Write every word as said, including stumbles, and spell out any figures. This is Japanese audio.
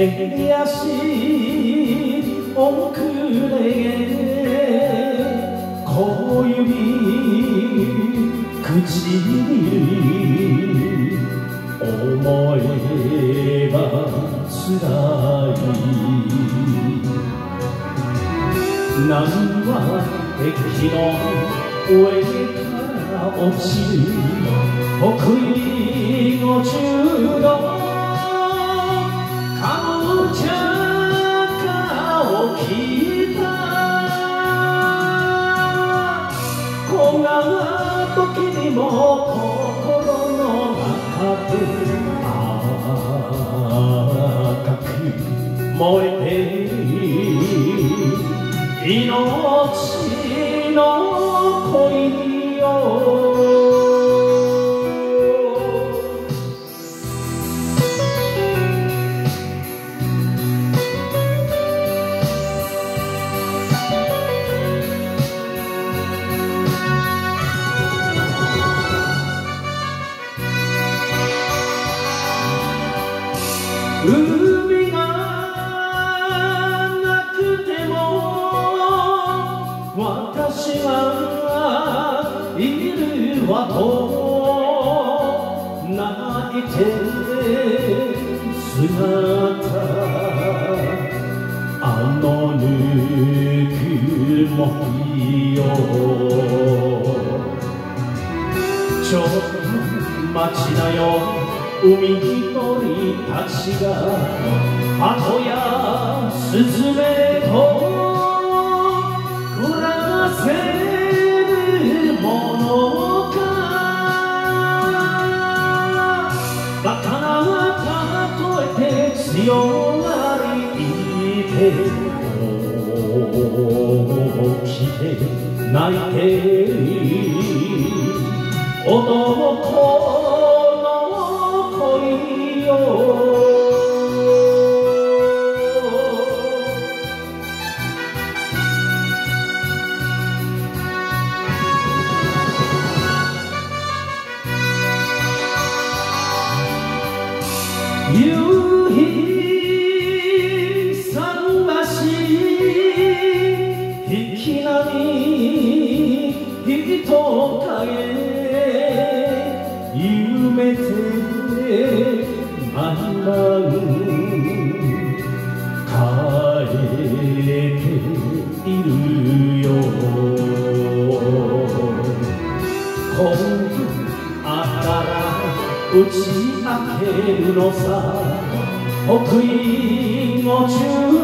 襟足遅れ小指唇思えばつらい波は駅の上から落ちる北緯ごじゅうどかぼちゃが起きた小川時にも心の中で赤く燃えて命の恋よ海がなくても私はいるわと泣いて姿あのぬくもりよちょっと待ちなよ海鳥たちが鳩やスズメと暮らせるものかバカな例えて強がりて起きて泣いて男夕日桟橋引き波人影夢て毎晩帰っているよ今度あったら打ち明けるのさ北緯ごじゅう